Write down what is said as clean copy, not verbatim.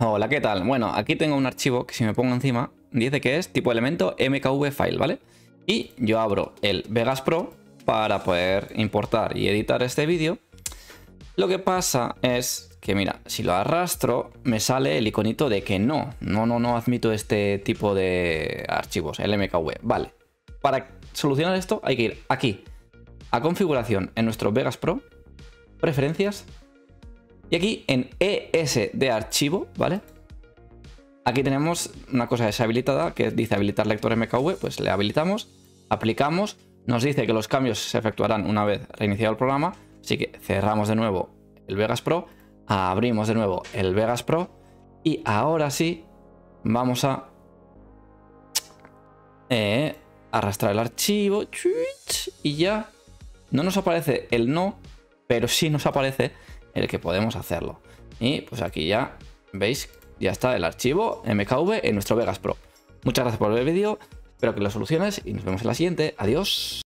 Hola, ¿qué tal? Bueno, aquí tengo un archivo que si me pongo encima dice que es tipo elemento mkv file, ¿vale? Y yo abro el Vegas Pro para poder importar y editar este vídeo. Lo que pasa es que, mira, si lo arrastro me sale el iconito de que no admito este tipo de archivos, el mkv. Vale, para solucionar esto hay que ir aquí a configuración en nuestro Vegas Pro, preferencias. Y aquí en ES de archivo, ¿vale? Aquí tenemos una cosa deshabilitada que dice habilitar lector MKV, pues le habilitamos, aplicamos, nos dice que los cambios se efectuarán una vez reiniciado el programa, así que cerramos de nuevo el Vegas Pro, abrimos de nuevo el Vegas Pro y ahora sí vamos a arrastrar el archivo y ya no nos aparece el no, pero sí nos aparece el que podemos hacerlo. Y pues aquí ya veis, ya está el archivo mkv en nuestro Vegas Pro. Muchas gracias por ver el vídeo, espero que lo soluciones y nos vemos en la siguiente. Adiós.